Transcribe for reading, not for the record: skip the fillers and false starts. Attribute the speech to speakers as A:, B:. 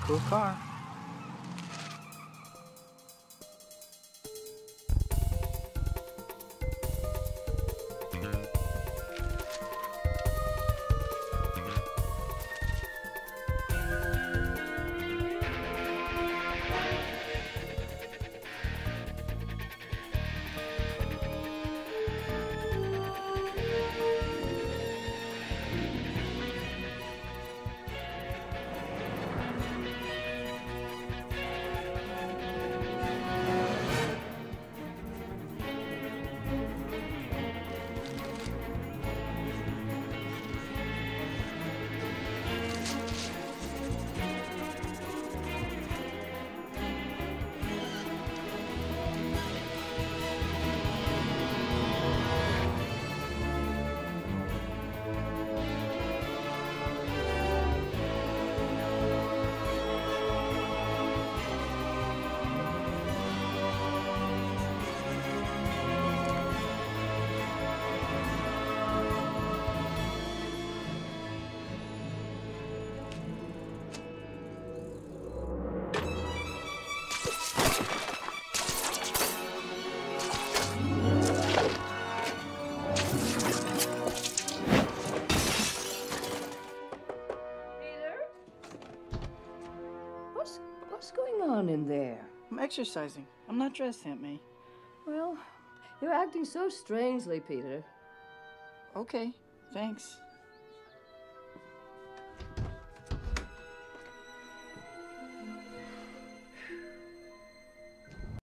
A: Cool car.
B: What's going on in there?
A: I'm exercising. I'm not dressed, Aunt May.
B: Well, you're acting so strangely, Peter.
A: Okay, thanks.